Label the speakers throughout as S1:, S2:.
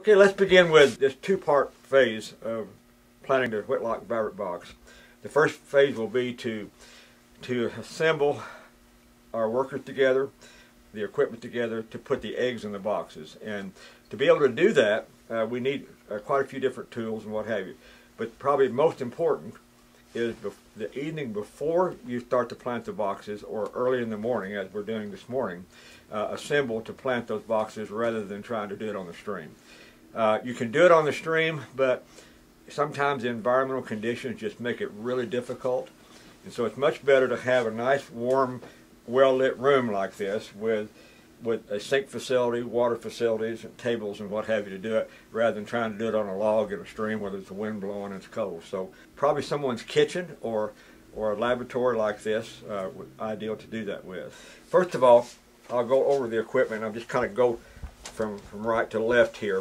S1: Okay, let's begin with this two-part phase of planning the Whitlock-Vibert box. The first phase will be to assemble our workers together, the equipment together, to put the eggs in the boxes. And to be able to do that, we need quite a few different tools and what have you. But probably most important is the evening before you start to plant the boxes, or early in the morning, as we're doing this morning, assemble to plant those boxes rather than trying to do it on the stream. You can do it on the stream, but sometimes the environmental conditions just make it really difficult. And so it's much better to have a nice, warm, well-lit room like this with a sink facility, water facilities, and tables and what have you to do it, rather than trying to do it on a log in a stream where there's a wind blowing and it's cold. So probably someone's kitchen or a laboratory like this ideal to do that with. First of all, I'll go over the equipment. I'll just kind of go from right to left here.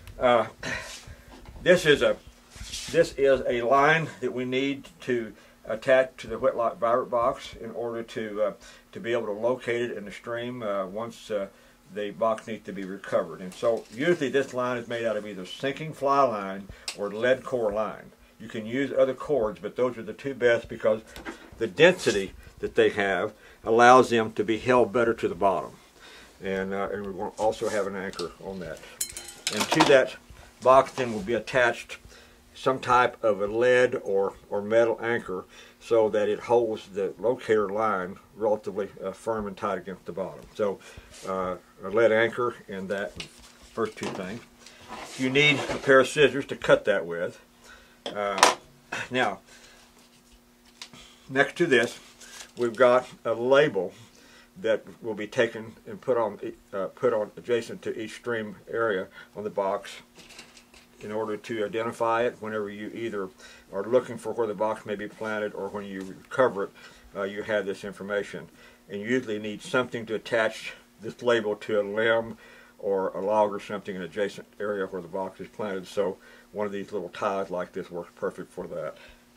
S1: This is a line that we need to attach to the Whitlock-Vibert box in order to be able to locate it in the stream once the box needs to be recovered. And so usually this line is made out of either sinking fly line or lead core line. You can use other cords, but those are the two best because the density that they have allows them to be held better to the bottom. And we will also have an anchor on that. And to that box then will be attached some type of a lead or metal anchor so that it holds the locator line relatively firm and tight against the bottom. So a lead anchor and that first two things. You need a pair of scissors to cut that with. Now, next to this, we've got a label that will be taken and put on adjacent to each stream area on the box in order to identify it whenever you either are looking for where the box may be planted or when you recover it, you have this information. And you usually need something to attach this label to a limb or a log or something in an adjacent area where the box is planted. So one of these little ties like this works perfect for that.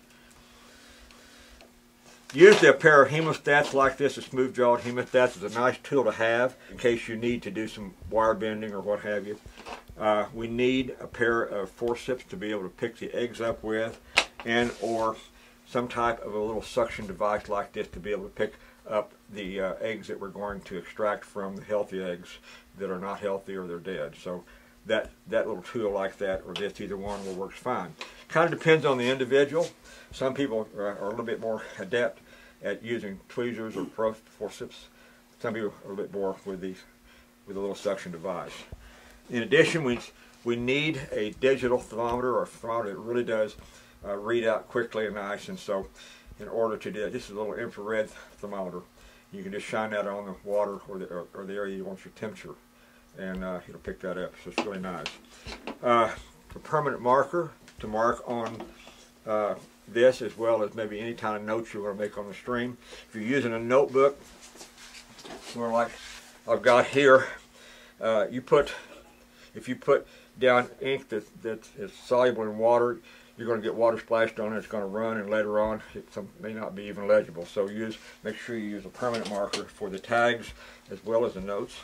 S1: Usually a pair of hemostats like this, a smooth-jawed hemostats, is a nice tool to have in case you need to do some wire bending or what have you. We need a pair of forceps to be able to pick the eggs up with, and or some type of a little suction device like this to be able to pick up the eggs that we're going to extract from the healthy eggs that are not healthy or they're dead. So that little tool like that or this, either one will work fine. Kind of depends on the individual. Some people are a little bit more adept at using tweezers or forceps. Some people are a little bit more with a little suction device. In addition, we need a digital thermometer or a thermometer that really does read out quickly and nice. And so in order to do that, this is a little infrared thermometer. You can just shine that on the water or the area you want your temperature, and it'll pick that up. So it's really nice. A permanent marker to mark on this, as well as maybe any kind of notes you want to make on the stream. If you're using a notebook, or like I've got here, if you put down ink that is soluble in water, you're going to get water splashed on it. It's going to run, and later on it may not be even legible. So make sure you use a permanent marker for the tags as well as the notes.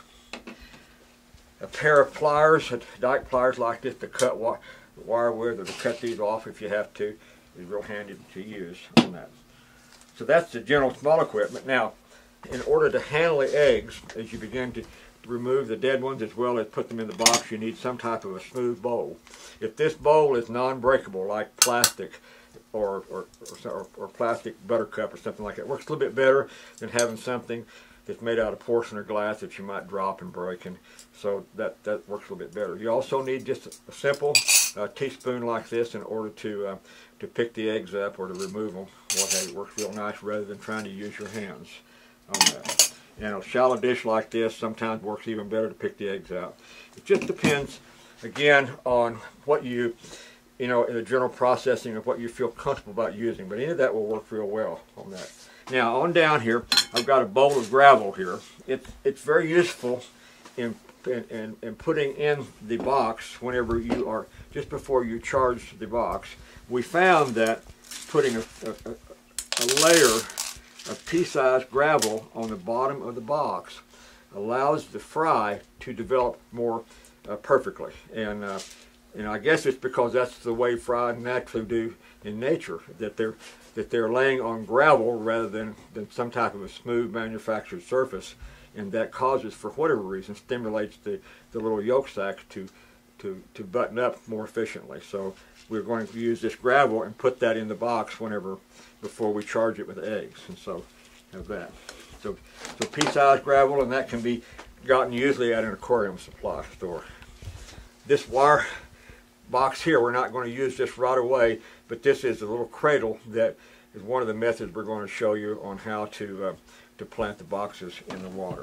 S1: A pair of pliers, dyke pliers like this to cut wire with, or to cut these off if you have to, is real handy to use on that. So that's the general small equipment. Now, in order to handle the eggs, as you begin to remove the dead ones as well as put them in the box, you need some type of a smooth bowl. If this bowl is non-breakable, like plastic or plastic buttercup or something like that, it works a little bit better than having something that's made out of porcelain or glass that you might drop and break, and so that works a little bit better. You also need just a simple teaspoon like this in order to pick the eggs up or to remove them. It works real nice rather than trying to use your hands on that. And a shallow dish like this sometimes works even better to pick the eggs out. It just depends, again, on what in the general processing of what you feel comfortable about using. But any of that will work real well on that. Now on down here, I've got a bowl of gravel here. It's very useful in putting in the box whenever you are, just before you charge the box. We found that putting a layer of pea-sized gravel on the bottom of the box allows the fry to develop more perfectly. And I guess it's because that's the way fry naturally do in nature, that they're laying on gravel rather than some type of a smooth manufactured surface, and that causes, for whatever reason, stimulates the little yolk sacs to button up more efficiently. So we're going to use this gravel and put that in the box before we charge it with eggs. And so have that. So pea-sized gravel, and that can be gotten usually at an aquarium supply store. This wire box here, we're not going to use this right away, but this is a little cradle that is one of the methods we're going to show you on how to plant the boxes in the water.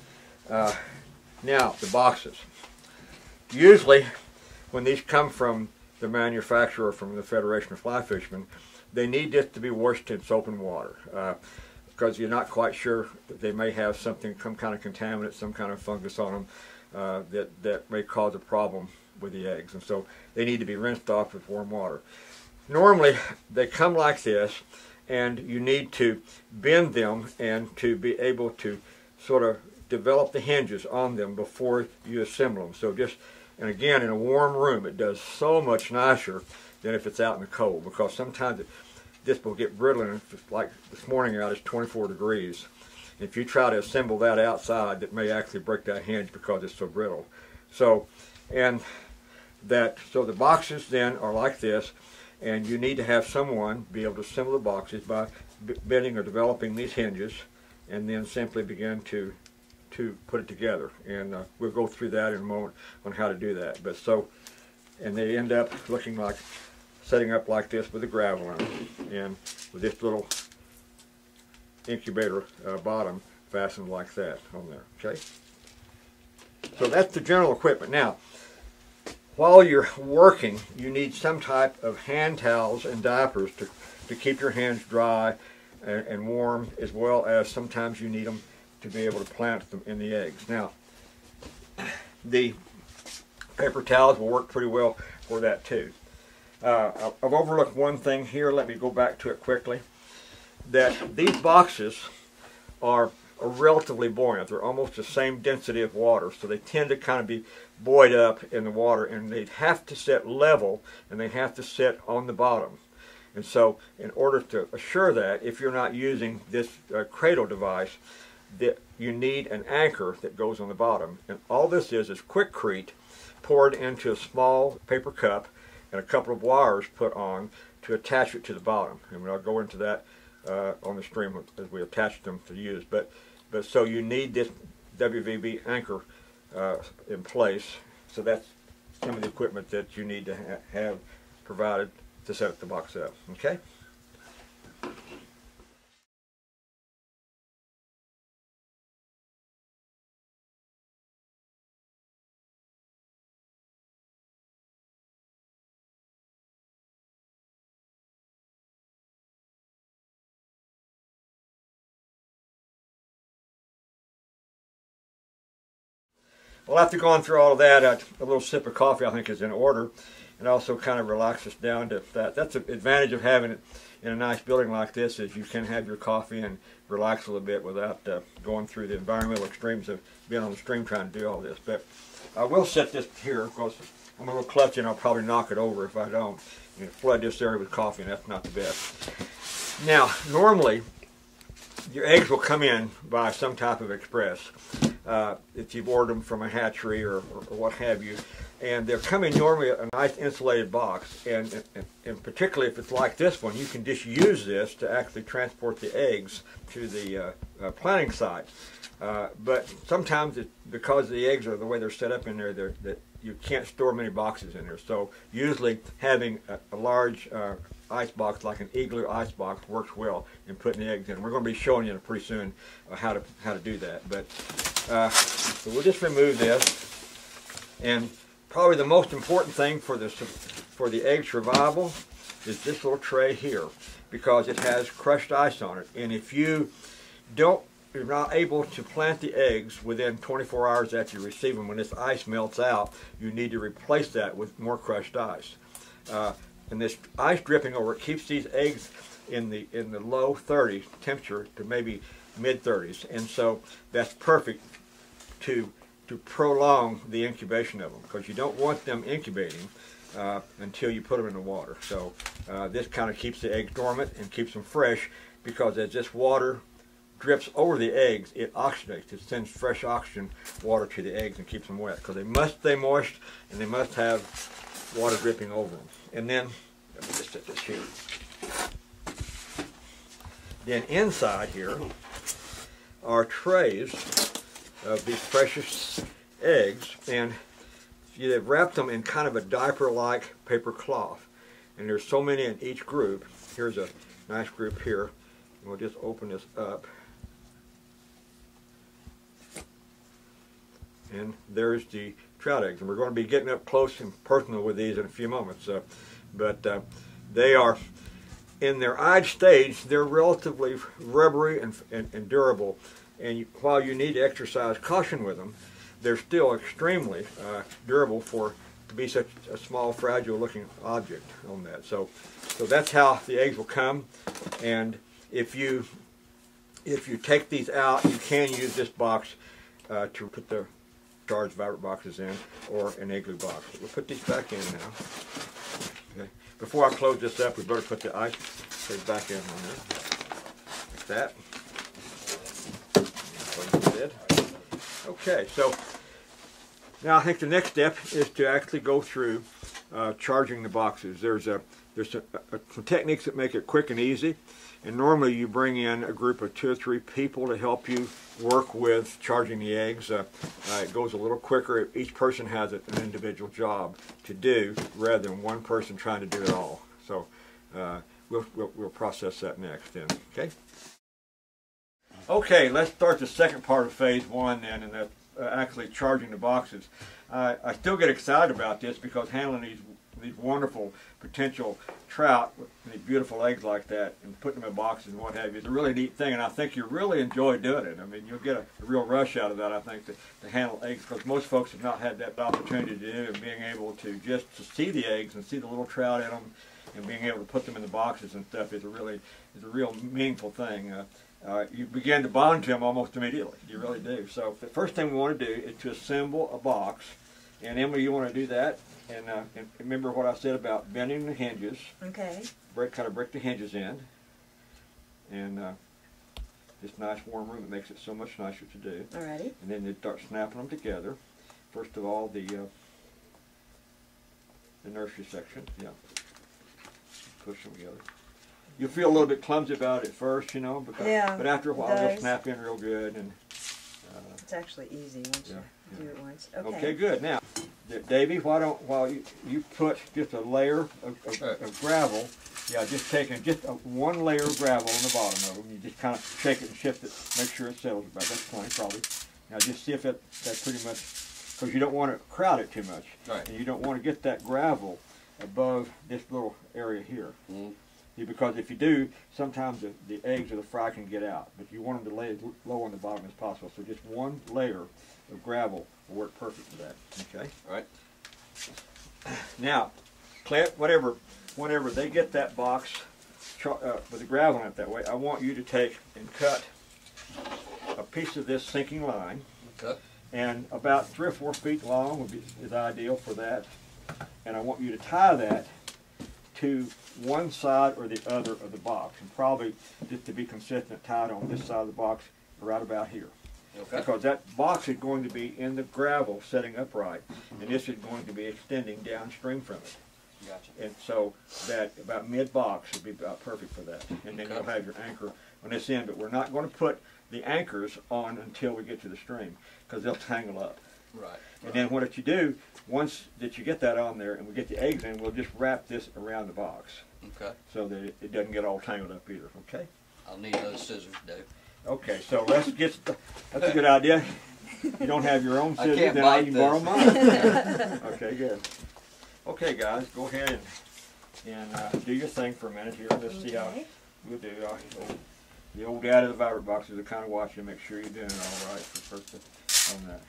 S1: Now, the boxes. Usually, when these come from the manufacturer, from the Federation of Fly Fishermen, they need this to be washed in soap and water, because you're not quite sure that they may have some kind of contaminant, some kind of fungus on them that may cause a problem with the eggs, and so they need to be rinsed off with warm water. Normally, they come like this, and you need to bend them and to be able to sort of develop the hinges on them before you assemble them. So and again, in a warm room, it does so much nicer than if it's out in the cold, because sometimes this will get brittle, and like this morning out, it's 24 degrees. If you try to assemble that outside, that may actually break that hinge because it's so brittle. So the boxes then are like this, and you need to have someone be able to assemble the boxes by bending or developing these hinges, and then simply begin to put it together. And we'll go through that in a moment on how to do that. And they end up looking like setting up like this with the gravel on it, and with this little incubator bottom fastened like that on there. Okay. So that's the general equipment. Now, while you're working, you need some type of hand towels and diapers to keep your hands dry and warm, as well as sometimes you need them to be able to plant them in the eggs. Now, the paper towels will work pretty well for that too. I've overlooked one thing here. Let me go back to it quickly. That these boxes are relatively buoyant. They're almost the same density of water, so they tend to kind of be buoyed up in the water, and they have to sit level, and they have to sit on the bottom. And so in order to assure that, if you're not using this cradle device, that you need an anchor that goes on the bottom. And all this is Quickcrete poured into a small paper cup and a couple of wires put on to attach it to the bottom. And I'll go into that on the stream as we attach them to use. But so you need this WVB anchor in place. So that's some of the equipment that you need to have provided to set the box up. Okay? Well, after going through all of that, a little sip of coffee I think is in order. It also kind of relaxes down to that. That's the advantage of having it in a nice building like this, is you can have your coffee and relax a little bit without going through the environmental extremes of being on the stream trying to do all this. But I will set this here because I'm a little clutchy and I'll probably knock it over if I don't. You know, flood this area with coffee, and that's not the best. Now, normally, your eggs will come in by some type of express, if you've ordered them from a hatchery or what have you, and they're coming normally in a nice insulated box, and particularly if it's like this one, you can just use this to actually transport the eggs to the planting site. But sometimes, because the eggs are the way they're set up in there, that you can't store many boxes in there. So usually having a large ice box, like an igloo ice box, works well in putting the eggs in. We're going to be showing you pretty soon how to do that. But so we'll just remove this, and probably the most important thing for the egg survival is this little tray here, because it has crushed ice on it. And if you're not able to plant the eggs within 24 hours after you receive them, when this ice melts out, you need to replace that with more crushed ice. And this ice dripping over it keeps these eggs in the low 30s temperature to maybe mid 30s, and so that's perfect to prolong the incubation of them, because you don't want them incubating until you put them in the water. So this kind of keeps the eggs dormant and keeps them fresh, because as this water drips over the eggs, it oxygenates. It sends fresh oxygen water to the eggs and keeps them wet, because they must stay moist and they must have water dripping over them. And then, let me just set this here. Then inside here are trays of these precious eggs, and they've wrapped them in kind of a diaper-like paper cloth. And there's so many in each group. Here's a nice group here. And we'll just open this up. And there's the trout eggs. And we're going to be getting up close and personal with these in a few moments. But they are, in their eyed stage, they're relatively rubbery and durable. And while you need to exercise caution with them, they're still extremely durable to be such a small, fragile-looking object on that. So that's how the eggs will come. And if you take these out, you can use this box to put the Whitlock-Vibert boxes in, or an igloo box. We'll put these back in now. Okay. Before I close this up, we better put the ice trays back in on there, like that. Okay, so now I think the next step is to actually go through charging the boxes. There's some techniques that make it quick and easy, and normally you bring in a group of 2 or 3 people to help you work with charging the eggs. It goes a little quicker. Each person has an individual job to do, rather than one person trying to do it all. So we'll process that next then. Okay. Okay, let's start the second part of phase 1 then, and that's actually charging the boxes. I still get excited about this, because handling these wonderful potential trout with these beautiful eggs like that and putting them in boxes and what have you is a really neat thing, and I think you really enjoy doing it. I mean, you'll get a real rush out of that, I think, to handle eggs, because most folks have not had that opportunity to do, and being able to just to see the eggs and see the little trout in them and being able to put them in the boxes and stuff is a real meaningful thing. You begin to bond to them almost immediately. You really do. So the first thing we want to do is to assemble a box. And Emily, you want to do that? And remember what I said about bending the hinges. Okay. Kind of break the hinges in. And this nice warm room, it makes it so much nicer to do. Alrighty. And then you start snapping them together. First of all, the nursery section. Yeah. Push them together. You'll feel a little bit clumsy about it at first, you know, but after a while they'll snap in real good. And
S2: it's actually easy once you do it once. Okay.
S1: Okay, good. Now, Davey, while you put just a layer of gravel, just taking just one layer of gravel on the bottom of them. You just kind of shake it and shift it, make sure it settles about. That's plenty, probably. Now just see if that's pretty much, because you don't want to crowd it too much. Right. And you don't want to get that gravel above this little area here. Mm-hmm. Because if you do, sometimes the eggs or the fry can get out. But you want them to lay as low on the bottom as possible. So just one layer of gravel will work perfect for that. Okay? All right. Now, Clint, whenever they get that box with the gravel in it that way, I want you to take and cut a piece of this sinking line. Okay. And about 3 or 4 feet long is ideal for that. And I want you to tie that to one side or the other of the box, and probably, just to be consistent, tied on this side of the box right about here. Okay. Because that box is going to be in the gravel setting upright, and this is going to be extending downstream from it. Gotcha. And so that about mid-box would be about perfect for that. And then you'll have your anchor on this end, but we're not going to put the anchors on until we get to the stream, because they'll tangle up. Right. And then what you do, once that you get that on there and we get the eggs in, we'll just wrap this around the box. Okay. So that it doesn't get all tangled up either. Okay.
S3: I'll need those scissors, Dave.
S1: Okay, so let's get. That's a good idea. You don't have your own scissors, then I can borrow mine. Okay, good. Okay, guys, go ahead and do your thing for a minute here. Let's see how we'll do. The old dad of the Vibert boxes are kind of watching to make sure you're doing it all right for first on that.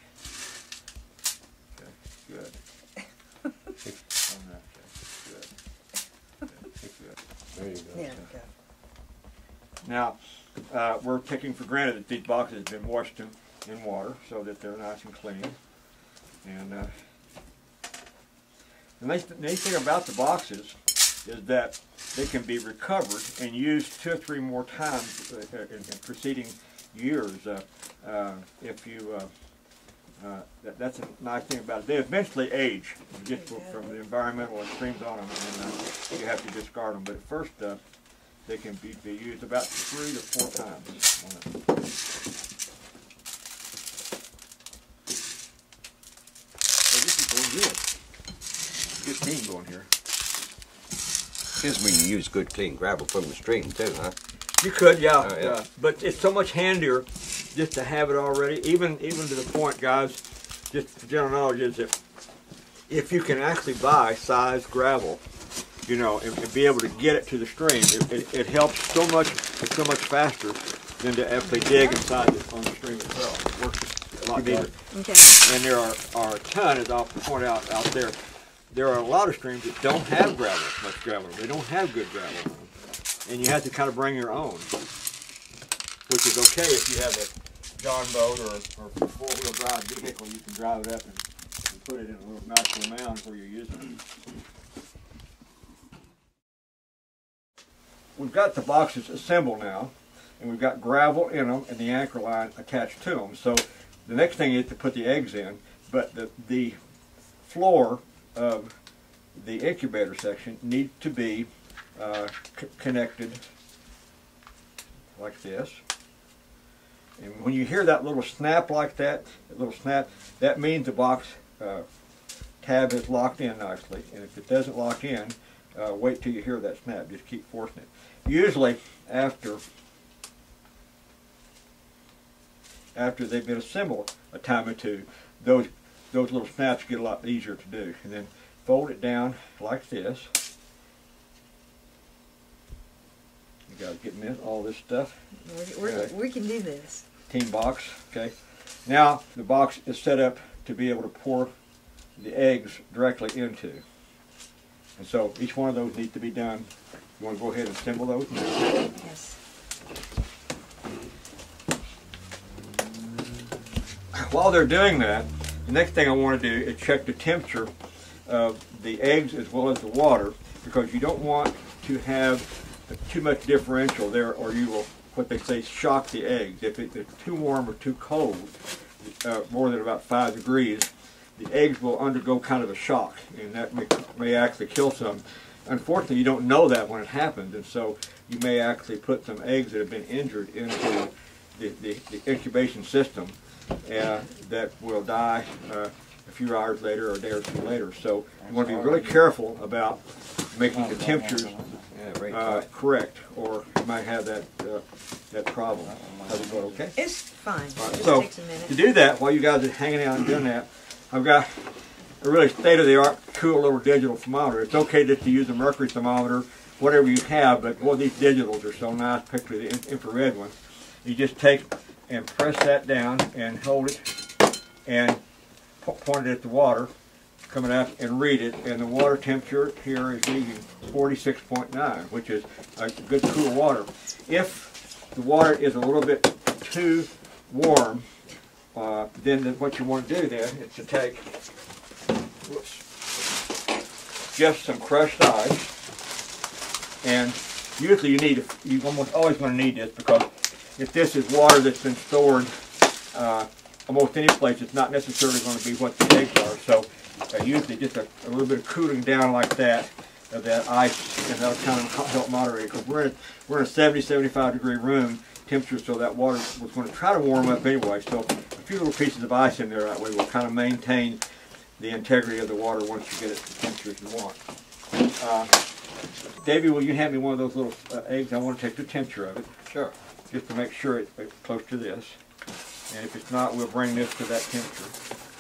S1: Good. On that, okay. Good. There you go. Yeah, okay. Now, we're taking for granted that these boxes have been washed in water so that they're nice and clean. And the nice thing about the boxes is that they can be recovered and used 2 or 3 more times in preceding years. If you that's a nice thing about it. They eventually age just from the environmental extremes on them, and you have to discard them. But at first, they can be used about 3 to 4 times on it. So this is going good. Good team going here.
S4: Because we can use good clean gravel from the stream too, huh?
S1: You could, yeah,
S4: yeah.
S1: yeah. But it's so much handier just to have it already. Even to the point, guys, just for general knowledge, is that if you can actually buy size gravel, you know, and be able to get it to the stream, it helps so much. It's so much faster than to actually dig inside on the stream itself. It works a lot neater.
S2: Okay.
S1: And there are a ton, as I'll point out there. There are a lot of streams that don't have gravel, much gravel. They don't have good gravel on them. And you have to kind of bring your own, which is okay if you have a John boat or 4-wheel drive vehicle. You can drive it up and put it in a little nice little mound where you're using it. We've got the boxes assembled now, and we've got gravel in them and the anchor line attached to them. So the next thing is to put the eggs in, but the floor of the incubator section needs to be connected like this. And when you hear that little snap like that, that means the box tab is locked in nicely. And if it doesn't lock in, wait till you hear that snap. Just keep forcing it. Usually after they've been assembled a time or two, those little snaps get a lot easier to do. And then fold it down like this. You guys getting all this stuff?
S2: We can do this.
S1: Team box, okay. Now the box is set up to be able to pour the eggs directly into. And so each one of those needs to be done. You want to go ahead and assemble those?
S2: Yes.
S1: While they're doing that, the next thing I want to do is check the temperature of the eggs as well as the water, because you don't want to have too much differential there, or you will, what they say, shock the eggs. If it's too warm or too cold, more than about 5 degrees, the eggs will undergo kind of a shock, and that may actually kill some. Unfortunately, you don't know that when it happens, and so you may actually put some eggs that have been injured into the incubation system that will die a few hours later or a day or two later. So you want to be really careful about making the temperatures correct, or you might have that problem. How's it going? Okay?
S2: It's fine.
S1: Right,
S2: It
S1: so
S2: takes a minute.
S1: to do that, while you guys are hanging out and doing that, I've got a really state-of-the-art, cool little digital thermometer. It's okay just to use a mercury thermometer, whatever you have, but boy, these digitals are so nice, particularly the infrared ones. You just take and press that down and hold it and point it at the water coming out and read it, and the water temperature here is reading 46.9, which is a good cool water. If the water is a little bit too warm, then what you want to do then is to take just some crushed ice, and usually you almost always going to need this, because if this is water that's been stored almost any place, it's not necessarily going to be what the eggs are. So usually just a little bit of cooling down like that of that ice, and that'll kind of help moderate it, because we're in a 70-75 degree room temperature, so that water was going to try to warm up anyway. So a few little pieces of ice in there that way will kind of maintain the integrity of the water once you get it to the temperature you want. Davey, will you hand me one of those little eggs? I want to take the temperature of it.
S4: Sure.
S1: Just to make sure it's close to this. And if it's not, we'll bring this to that temperature.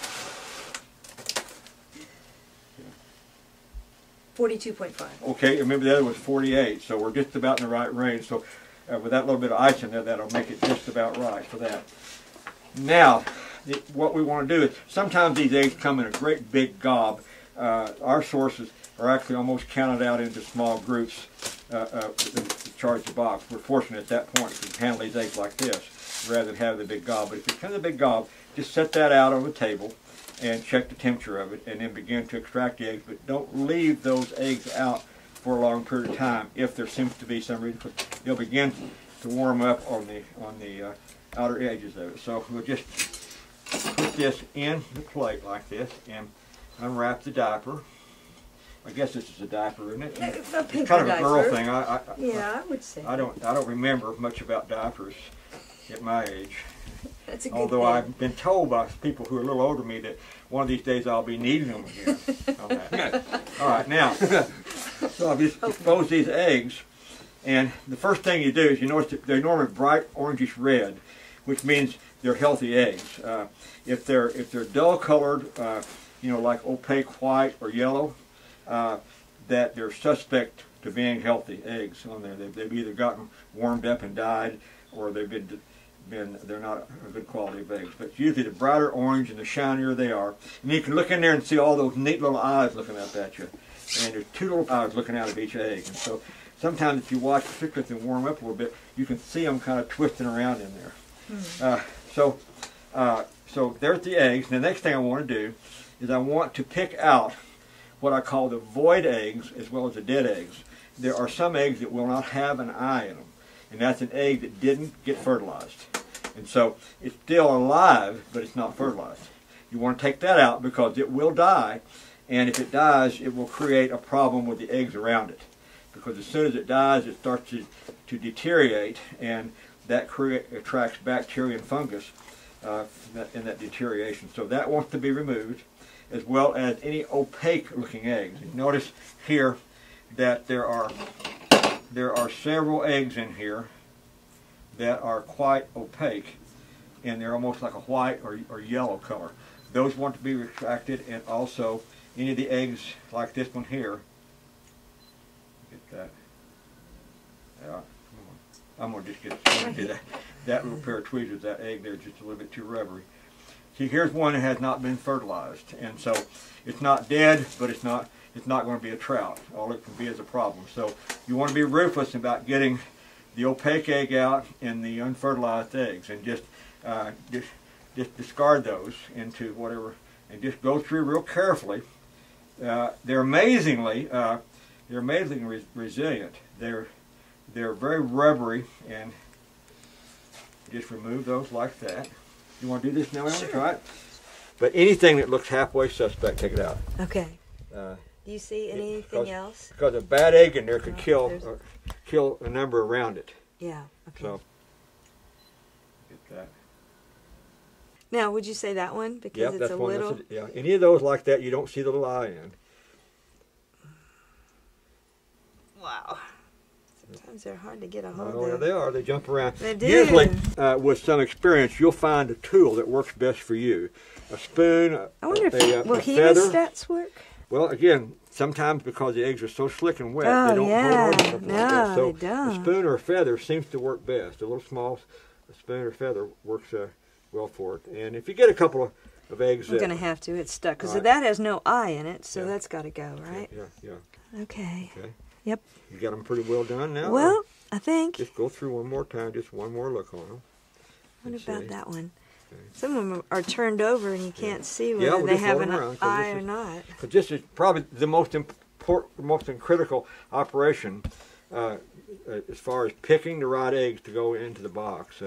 S2: 42.5.
S1: Okay, remember the other was 48, so we're just about in the right range. So with that little bit of ice in there, that'll make it just about right for that. Now, what we want to do is, sometimes these eggs come in a great big gob. Our sources are actually almost counted out into small groups to charge the box. We're fortunate at that point to handle these eggs like this. rather than have the big gob. But if it comes a big gob, just set that out on the table and check the temperature of it, and then begin to extract the eggs. But don't leave those eggs out for a long period of time if there seems to be some reason. They'll begin to warm up on the outer edges of it. So we'll just put this in the plate like this and unwrap the diaper. I guess this is a diaper, isn't it? It's kind of a girl thing.
S2: Yeah, I would say.
S1: I don't remember much about diapers at my age.
S2: That's a good
S1: Although
S2: thing.
S1: I've been told by people who are a little older than me that one of these days I'll be needing them again. On that. All right, now, so I've just exposed these eggs, and the first thing you do is you notice that they're normally bright orangish red, which means they're healthy eggs. If they're dull colored, you know, like opaque white or yellow, that they're suspect to being healthy eggs on there. They've either gotten warmed up and died, or they've they're not a good quality of eggs. But usually the brighter orange and the shinier they are. And you can look in there and see all those neat little eyes looking up at you. And there's two little eyes looking out of each egg. And so sometimes if you watch, particularly if they warm up a little bit, you can see them kind of twisting around in there. So there's the eggs. And the next thing I want to do is I want to pick out what I call the void eggs as well as the dead eggs. There are some eggs that will not have an eye in them. And that's an egg that didn't get fertilized. And so it's still alive, but it's not fertilized. You want to take that out because it will die, and if it dies, it will create a problem with the eggs around it. Because as soon as it dies, it starts to deteriorate, and that attracts bacteria and fungus in that deterioration. So that wants to be removed, as well as any opaque looking eggs. You notice here that there are several eggs in here that are quite opaque, and they're almost like a white or yellow color. Those want to be retracted, and also any of the eggs like this one here. Get that. Yeah, I'm going to just get that little pair of tweezers, that egg there, just a little bit too rubbery. See, here's one that has not been fertilized, and so it's not dead, but it's not going to be a trout. All it can be is a problem. So you want to be ruthless about getting the opaque egg out and the unfertilized eggs, and just discard those into whatever, and just go through real carefully. They're amazingly resilient. They're very rubbery, and just remove those like that. You want to do this now, Ellen?
S2: Sure.
S1: Try it. But anything that looks halfway suspect, take it out.
S2: Okay. Do you see anything else?
S1: Because a bad egg in there could kill a number around it.
S2: Yeah. Okay.
S1: So get that.
S2: Now, would you say that one because it's
S1: that's
S2: a
S1: one.
S2: little?
S1: Yeah. Any of those like that, you don't see the little eye in.
S2: Wow. Sometimes they're hard to get a hold
S1: Oh,
S2: of.
S1: yeah, they are. They jump around.
S2: They do.
S1: Usually, with some experience, you'll find a tool that works best for you. A spoon,
S2: I wonder if will
S1: a feather.
S2: hemostats work?
S1: Well, again, sometimes because the eggs are so slick and wet,
S2: Oh,
S1: they don't
S2: yeah.
S1: hold on to stuff like that. So
S2: they don't.
S1: a spoon or a feather seems to work best. A little small spoon or feather works well for it. And if you get a couple of eggs,
S2: I'm going to have to. It's stuck because
S1: right.
S2: that has no eye in it, so
S1: Yeah.
S2: that's got to go, right?
S1: Yeah.
S2: Okay.
S1: Okay.
S2: Yep.
S1: You got them pretty well done now?
S2: Well, I think.
S1: Just go through one more time, just one more look on them.
S2: What about that one?
S1: Okay.
S2: Some of them are turned over and you can't see whether
S1: we'll
S2: they
S1: just
S2: have
S1: roll
S2: an
S1: 'em around, 'cause
S2: eye
S1: this
S2: or
S1: is-
S2: not.
S1: But this is probably the most important, most critical operation as far as picking the right eggs to go into the box.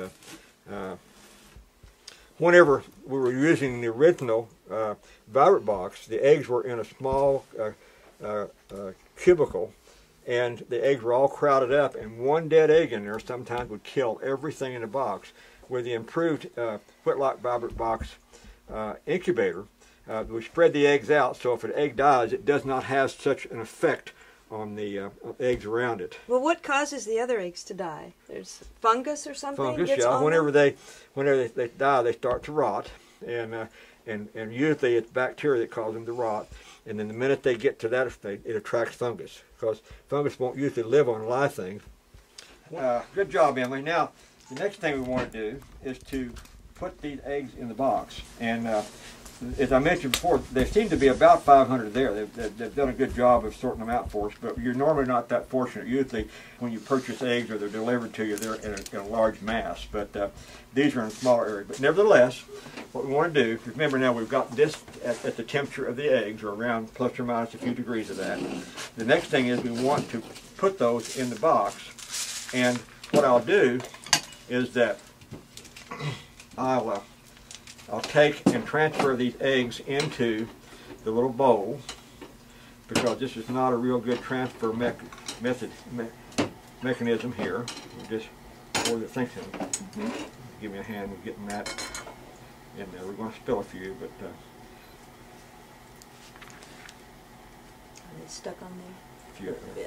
S1: Whenever we were using the original Vibert box, the eggs were in a small cubicle, and the eggs were all crowded up, and one dead egg in there sometimes would kill everything in the box. With the improved Whitlock-Vibert Box incubator, we spread the eggs out, so if an egg dies, it does not have such an effect on the eggs around it.
S2: Well, what causes the other eggs to die? There's fungus or something?
S1: Fungus,
S2: gets
S1: yeah.
S2: on
S1: Whenever
S2: them?
S1: they die, they start to rot, and usually it's bacteria that causes them to rot. And then the minute they get to that state, it attracts fungus, because fungus won't usually live on live things. Good job, Emily. Now, the next thing we want to do is to put these eggs in the box. And as I mentioned before, there seem to be about 500 there. They've done a good job of sorting them out for us, but you're normally not that fortunate. Usually when you purchase eggs or they're delivered to you, they're in a large mass, but these are in a smaller area. But nevertheless, what we want to do, remember now we've got this at the temperature of the eggs, or around plus or minus a few degrees of that. The next thing is we want to put those in the box, and what I'll do is that I'll take and transfer these eggs into the little bowl, because this is not a real good transfer mechanism here. We'll just pour the things in. Give me a hand with getting that in there. We're going to spill a few, but
S2: Are they stuck on there?
S1: few.
S2: Yeah.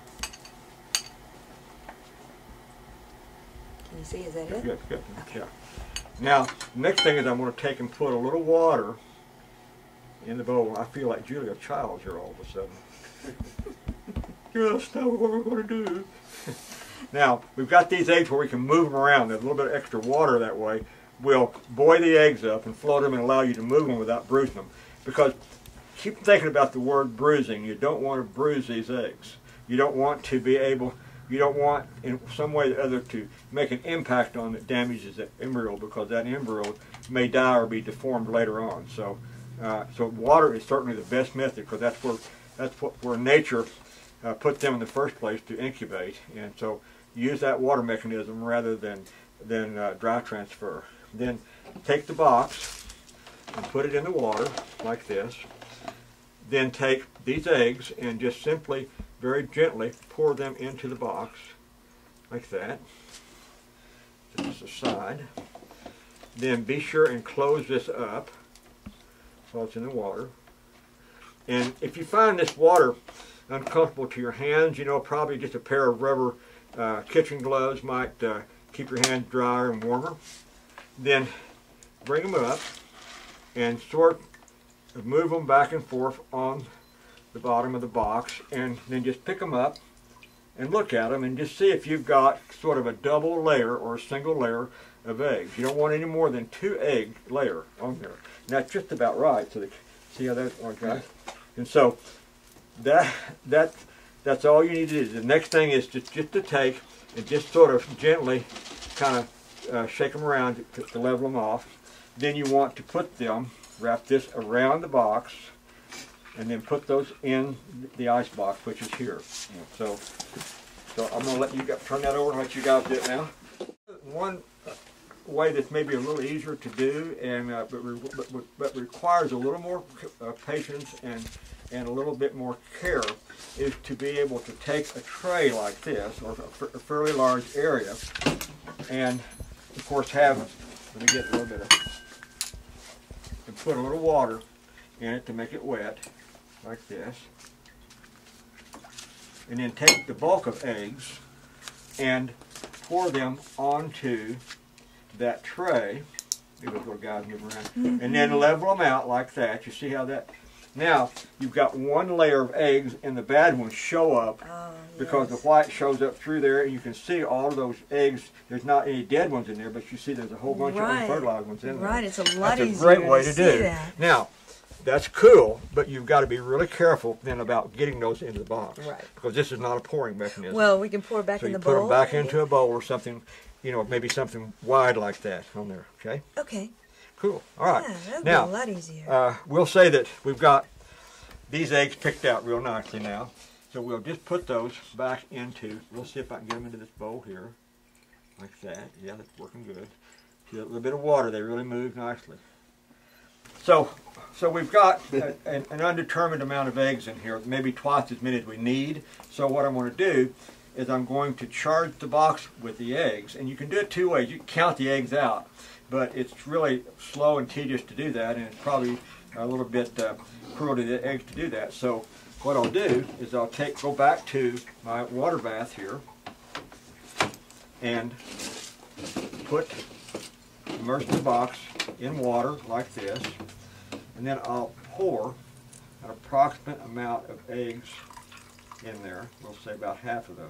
S2: Can you see? Is that it?
S1: Good, good.
S2: Okay.
S1: Yeah. Now, next thing is I'm going to take and put a little water in the bowl. I feel like Julia Childs here all of a sudden. Yes, now what we're going to do. Now, we've got these eggs where we can move them around. There's a little bit of extra water that way. We'll buoy the eggs up and float them and allow you to move them without bruising them. Because keep thinking about the word bruising. You don't want to bruise these eggs. You don't want to be able, you don't want in some way or other to make an impact on that damages that embryo, because that embryo may die or be deformed later on. So, so water is certainly the best method, because that's where nature put them in the first place, to incubate. And so use that water mechanism rather than dry transfer. Then take the box and put it in the water like this. Then take these eggs and just simply, very gently, pour them into the box like that. Set this aside. Then be sure and close this up while it's in the water. And if you find this water uncomfortable to your hands, you know, probably just a pair of rubber kitchen gloves might keep your hands drier and warmer. Then bring them up and sort of move them back and forth on the bottom of the box, and then just pick them up and look at them and just see if you've got sort of a double layer or a single layer of eggs. You don't want any more than 2 egg layer on there. And that's just about right. So see how that's okay? And so that's all you need to do. The next thing is just to take and just sort of gently kind of shake them around to level them off. Then you want to put them, wrap this around the box, and then put those in the ice box, which is here. So I'm going to let you turn that over and let you guys do it now. One way that's maybe a little easier to do, and but requires a little more patience and a little bit more care, is to be able to take a tray like this, or a fairly large area, and of course let me get a little bit of, and put a little water in it to make it wet, like this. And then take the bulk of eggs and pour them onto that tray. These little guys move around. And then level them out like that. You see how that? Now, you've got one layer of eggs and the bad ones show up because the white shows up through there, and you can see all of those eggs. There's not any dead ones in there, but you see there's a whole bunch of unfertilized ones in there.
S2: Right, it's a lot easier.
S1: That's a great way to do
S2: that.
S1: Now, that's cool, but you've got to be really careful then about getting those into the box.
S2: Right.
S1: Because this is not a pouring mechanism.
S2: Well, we can pour back in the bowl.
S1: So you put them back into a bowl or something, you know, maybe something wide like that on there, okay?
S2: Okay.
S1: Cool. All right.
S2: Yeah, that'll
S1: now,
S2: be a lot easier.
S1: We'll say that we've got these eggs picked out real nicely now. So we'll just put those back into, we'll see if I can get them into this bowl here, like that. Yeah, that's working good. See a little bit of water, they really move nicely. So we've got an undetermined amount of eggs in here, maybe twice as many as we need. So what I'm going to do is I'm going to charge the box with the eggs, and you can do it 2 ways. You can count the eggs out, but it's really slow and tedious to do that, and it's probably a little bit cruel to the eggs to do that. So what I'll do is I'll go back to my water bath here and immerse the box in water like this, and then I'll pour an approximate amount of eggs in there. We'll say about half of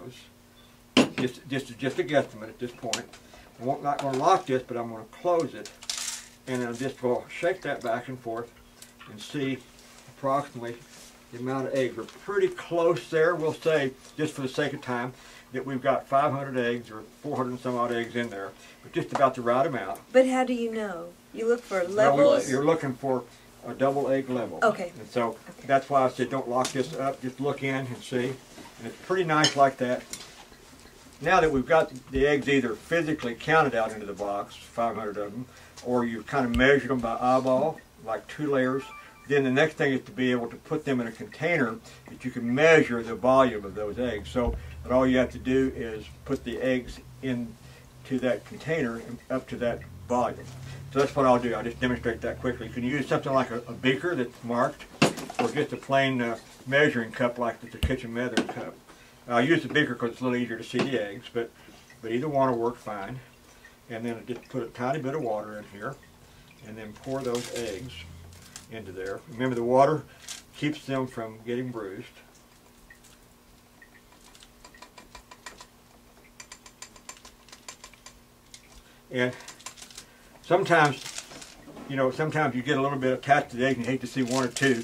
S1: those. Just a guesstimate at this point. I'm not going to lock this, but I'm going to close it and then just will shake that back and forth and see approximately the amount of eggs. We're pretty close there. We'll say, just for the sake of time, that we've got 500 eggs or 400 and some odd eggs in there, but just about the right amount.
S2: But how do you know? You look for levels?
S1: You're looking for a double egg level.
S2: Okay.
S1: And so that's why I said don't lock this up, just look in and see. And it's pretty nice like that. Now that we've got the eggs either physically counted out into the box, 500 of them, or you've kind of measured them by eyeball, like 2 layers, then the next thing is to be able to put them in a container that you can measure the volume of those eggs. So but all you have to do is put the eggs into that container and up to that volume. So that's what I'll do. I'll just demonstrate that quickly. You can use something like a beaker that's marked, or just a plain measuring cup like the kitchen measuring cup. I use the beaker because it's a little easier to see the eggs, but either one will work fine. And then just put a tiny bit of water in here, and then pour those eggs into there. Remember, the water keeps them from getting bruised. And sometimes, sometimes you get a little bit attached to the egg and you hate to see 1 or 2,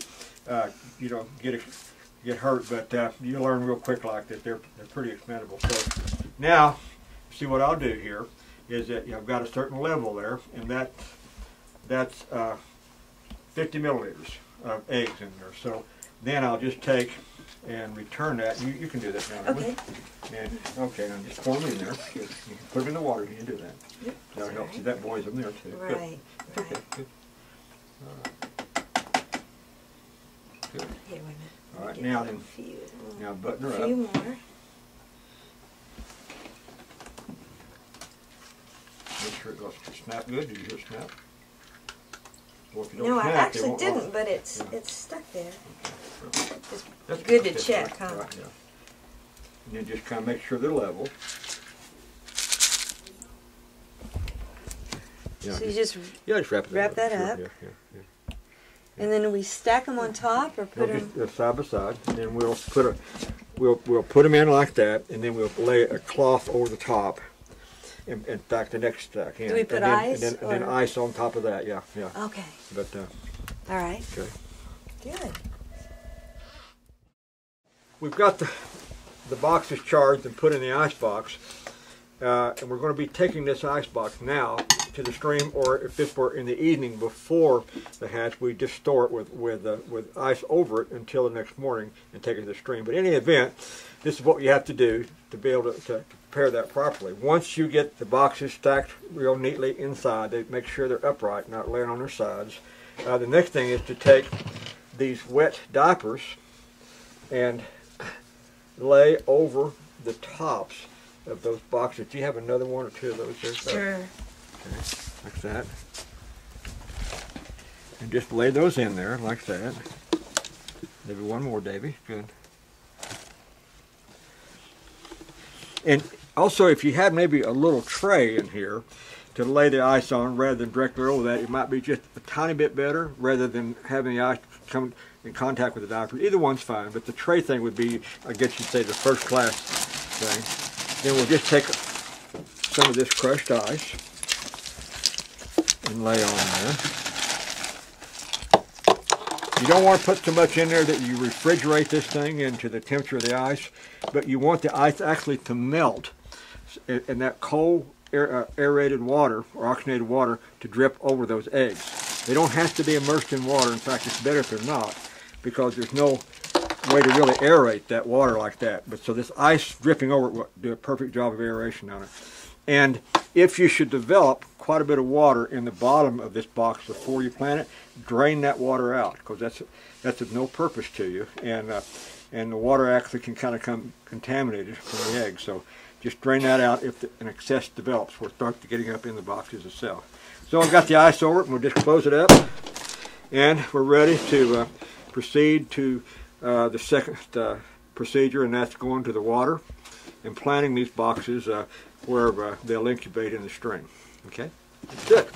S1: get hurt, but you learn real quick like that. They're pretty expendable. So now, see what I'll do here is that I've got a certain level there, and that's 50 milliliters of eggs in there. So then I'll just take and return that. You can do that now.
S2: Okay.
S1: And okay, now just pour them in there. You can put them in the water. You can do that.
S2: Yep.
S1: That'll help. See, that boils them there too.
S2: Right.
S1: Good. Okay.
S2: Right.
S1: Good. All right. Good.
S2: Here, wait a minute.
S1: All right. Now then. Now button her
S2: A
S1: up.
S2: few more.
S1: Make sure it goes snap good. Did you hear snap? Well, if you don't
S2: No, I
S1: snap, they
S2: actually
S1: won't
S2: didn't,
S1: work.
S2: but it's
S1: Yeah.
S2: stuck there. It's
S1: That's
S2: good to
S1: that's
S2: check,
S1: right,
S2: huh?
S1: right, yeah. And then just kind of make sure they're level. Yeah,
S2: So you just,
S1: just wrap
S2: that
S1: Sure,
S2: up.
S1: Yeah.
S2: and then we stack them on top or put
S1: We'll
S2: them.
S1: just side by side, and then we'll put them in like that, and then we'll lay a cloth over the top. In fact, the next stack.
S2: Do we put
S1: and then,
S2: ice?
S1: And then ice on top of that. Yeah.
S2: Okay.
S1: But
S2: All right.
S1: okay.
S2: Good.
S1: We've got the boxes charged and put in the ice box, and we're going to be taking this ice box now to the stream, or if this were in the evening before the hatch, we just store it with ice over it until the next morning and take it to the stream. But in any event, this is what you have to do to be able to prepare that properly. Once you get the boxes stacked real neatly inside, they make sure they're upright, not laying on their sides. The next thing is to take these wet diapers and lay over the tops of those boxes. Do you have another 1 or 2 of those there?
S2: Sure.
S1: Okay, like that. And just lay those in there like that. Maybe 1 more, Davy. Good. And also, if you have maybe a little tray in here to lay the ice on rather than directly over that, it might be just a tiny bit better rather than having the ice come in contact with the diaper. Either one's fine, but the tray thing would be, I guess you'd say, the first class thing. Then we'll just take some of this crushed ice and lay on there. You don't want to put so much in there that you refrigerate this thing into the temperature of the ice, but you want the ice actually to melt, and that cold aerated water or oxygenated water to drip over those eggs. They don't have to be immersed in water. In fact, it's better if they're not, because there's no way to really aerate that water like that. But so this ice dripping over it will do a perfect job of aeration on it. And if you should develop quite a bit of water in the bottom of this box before you plant it, drain that water out, because that's of no purpose to you, and the water actually can kind of come contaminated from the egg. So just drain that out if an excess develops, or start getting up in the boxes itself. So I've got the ice over it, and we'll just close it up, and we're ready to proceed to the second procedure, and that's going to the water and planting these boxes where they'll incubate in the stream. Okay, that's it.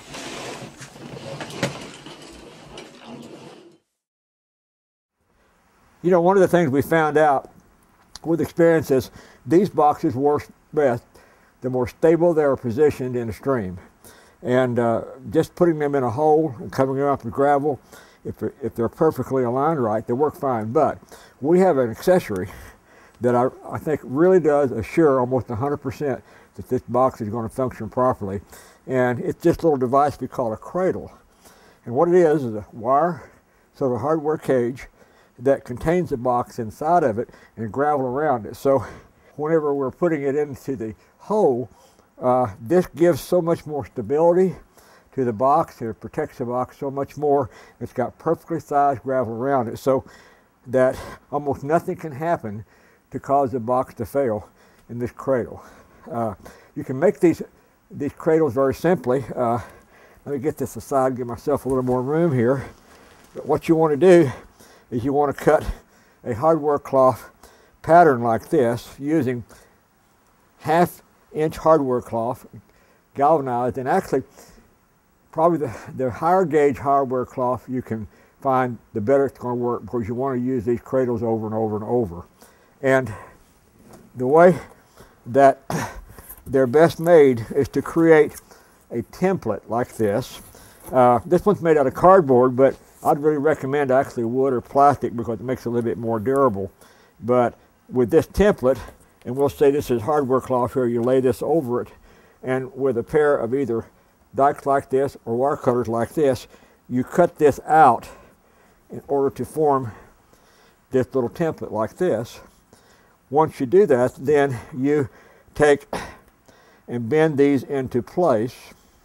S1: You know, one of the things we found out with experience is these boxes work best the more stable they are positioned in a stream. And just putting them in a hole and covering them up with gravel, if they're perfectly aligned right, they work fine. But we have an accessory that I think really does assure almost 100% that this box is going to function properly. And it's just a little device we call a cradle. And what it is a wire, sort of a hardware cage that contains the box inside of it and gravel around it. So whenever we're putting it into the hole, this gives so much more stability to the box. It protects the box so much more. It's got perfectly sized gravel around it so that almost nothing can happen to cause the box to fail in this cradle. You can make these cradles very simply. Let me get this aside, give myself a little more room here. But what you want to do is you want to cut a hardware cloth pattern like this using 1/2-inch hardware cloth, galvanized, and actually probably the higher gauge hardware cloth you can find, the better it's going to work, because you want to use these cradles over and over and over. And the way that they're best made is to create a template like this. This one's made out of cardboard, but I'd really recommend actually wood or plastic because it makes it a little bit more durable. But with this template, and we'll say this is hardware cloth here, you lay this over it, and with a pair of either dikes like this or wire cutters like this, you cut this out in order to form this little template like this. Once you do that, then you take and bend these into place.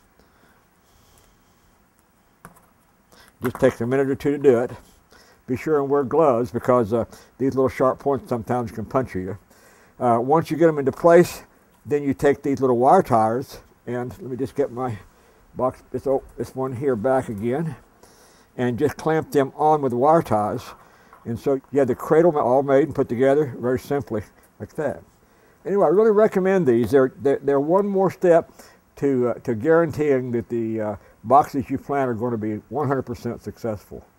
S1: Just takes a minute or two to do it. Be sure and wear gloves because these little sharp points sometimes can puncture you. Once you get them into place, then you take these little wire ties, and let me just get my box, this one here back again, and just clamp them on with the wire ties. And so you have the cradle all made and put together very simply like that. Anyway, I really recommend these. They're one more step to guaranteeing that the boxes you plant are going to be 100% successful.